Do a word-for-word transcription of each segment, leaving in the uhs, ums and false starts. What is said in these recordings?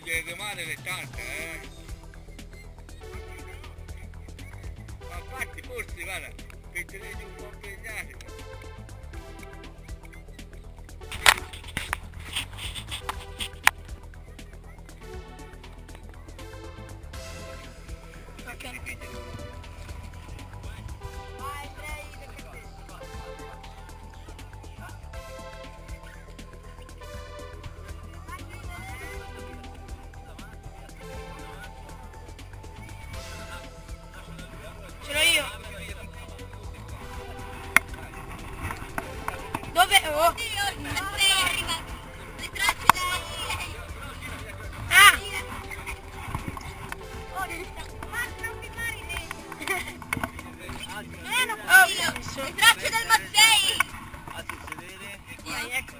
delle domande le tante, eh. Ma infatti forse, guarda, per tenerli un po' impegnati. Ce l'ho io. Dove? Oh. Le tracce dai... Ah! Oh, ma non mi pare niente. Eh, non oh, Le tracce del Mazzei. Ah, si si vede? Dai, ecco.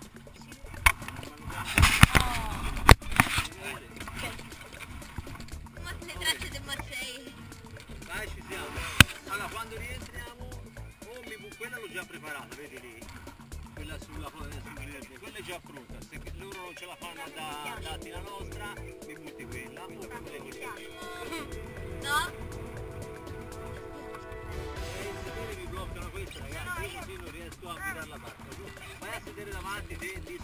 Ma le tracce del Mazzei. Dai, ci siamo. Allora, quando rientriamo, oh, mi, quella l'ho già preparata, vedi lì? Quella sulla sul verde, quella è già pronta. Se loro non ce la fanno a da, darti la nostra, mi butti quella. O quella che No? Eh, il sedere mi bloccano questa, ragazzi. Io così non riesco a guidare la barca. Vai a sedere davanti, te, lì